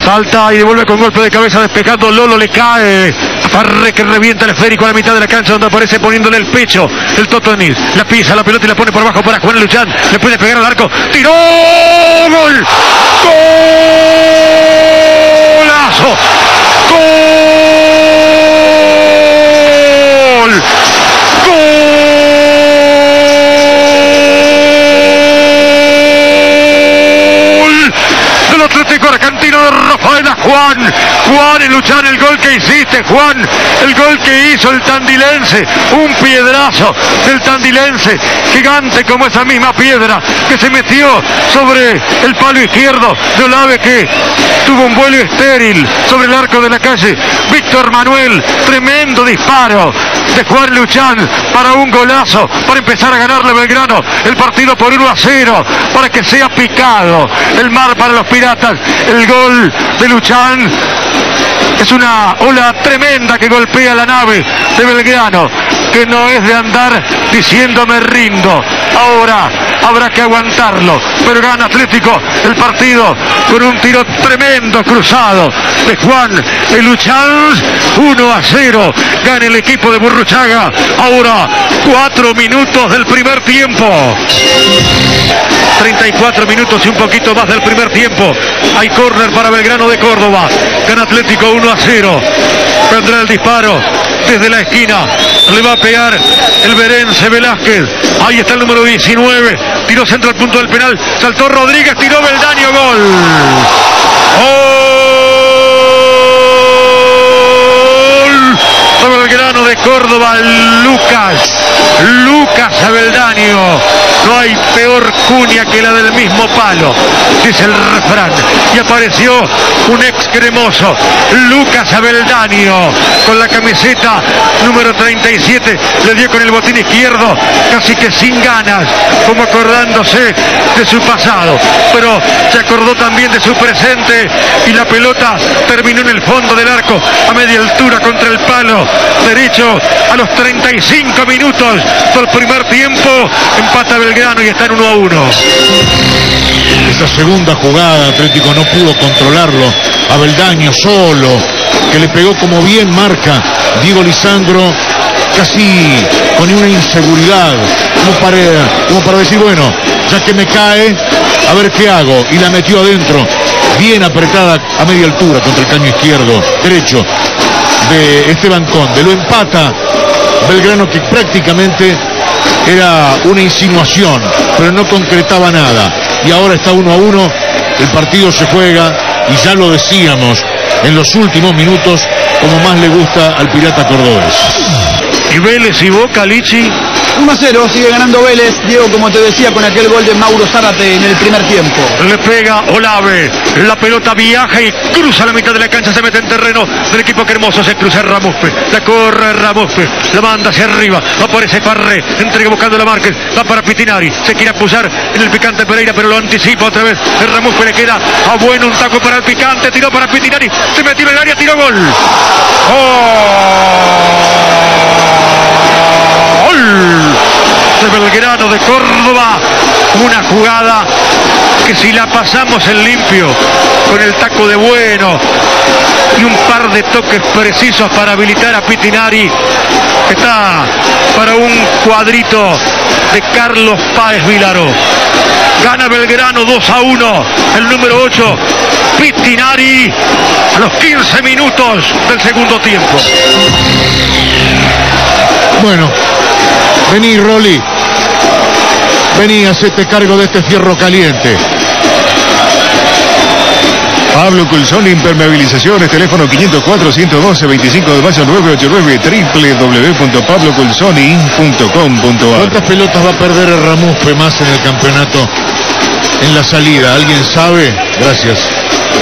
Salta y devuelve con golpe de cabeza despejando. Lolo le cae. Farré que revienta el esférico a la mitad de la cancha donde aparece poniéndole el pecho. El Toto Nil la pisa la pelota y la pone por abajo para Juan Luchán. Le puede pegar al arco. ¡Tiró! ¡Gol! ¡Golazo! ¡Gol! ¡Gol! Del Atlético Argentino de Rafaela Juan. Juan y Luchán, el gol que hiciste, Juan. El gol que hizo el tandilense. Un piedrazo del tandilense. Gigante como esa misma piedra que se metió sobre el palo izquierdo de Olave, que tuvo un vuelo estéril sobre el arco de la calle Víctor Manuel. Tremendo disparo de Juan Luchán para un golazo, para empezar a ganarle Belgrano el partido por 1-0, para que sea picado el mar para los piratas. El gol de Luchán es una ola tremenda que golpea la nave de Belgrano, que no es de andar diciendo me rindo. Ahora habrá que aguantarlo, pero gana Atlético el partido con un tiro tremendo cruzado de Juan Luchán. 1-0 gana el equipo de Burruchaga. Ahora 4 minutos del primer tiempo. 34 minutos y un poquito más del primer tiempo. Hay córner para Belgrano de Córdoba. Gana Atlético 1-0. Vendrá el disparo desde la esquina. Le va a pegar el Berense Velázquez. Ahí está el número 19. Tiró centro al punto del penal. Saltó Rodríguez. Tiró Beldaño. Gol. Gol. Belgrano de Córdoba. Lucas Abeldaño. No hay peor cuña que la del mismo palo, dice el refrán. Y apareció un ex cremoso, Lucas Abeldaño, con la camiseta número 37. Le dio con el botín izquierdo, casi que sin ganas, como acordándose de su pasado. Pero se acordó también de su presente y la pelota terminó en el fondo del arco, a media altura contra el palo derecho. A los 35 minutos del primer tiempo, empata Belgrano y está en 1-1. Esa segunda jugada, Atlético no pudo controlarlo. Abeldaño solo, que le pegó como bien marca Diego Lisandro, casi con una inseguridad, como para decir, bueno, ya que me cae, a ver qué hago. Y la metió adentro, bien apretada a media altura contra el caño izquierdo, derecho de Esteban Conde. Lo empata Belgrano, que prácticamente era una insinuación, pero no concretaba nada. Y ahora está 1-1, el partido se juega, y ya lo decíamos, en los últimos minutos, como más le gusta al Pirata Cordobés. Y Vélez y Boca, Lichi. 1-0, sigue ganando Vélez, Diego, como te decía, con aquel gol de Mauro Zárate en el primer tiempo. Le pega Olave, la pelota viaja y cruza la mitad de la cancha, se mete en terreno del equipo Cremoso, se cruza Ramuspe, la corre Ramuspe, la manda hacia arriba, aparece Farré, entrega buscando la Márquez, va para Pitinari, se quiere apoyar en el picante Pereira, pero lo anticipa otra vez, el Ramuspe le queda a bueno, un taco para el picante, tiró para Pitinari, se metió en el área, tiró gol. ¡Gol! De Belgrano de Córdoba, una jugada que si la pasamos en limpio, con el taco de bueno y un par de toques precisos para habilitar a Pitinari, está para un cuadrito de Carlos Páez Vilaró. Gana Belgrano 2-1, el número 8, Pitinari, a los 15 minutos del segundo tiempo. Bueno, vení, Rolly. Vení, hacete cargo de este fierro caliente. Pablo Culsoni Impermeabilizaciones, teléfono 504-112-25 de mayo 989, www.pabloculsoni.com.ar. ¿Cuántas pelotas va a perder el Ramuspe más en el campeonato en la salida? ¿Alguien sabe? Gracias.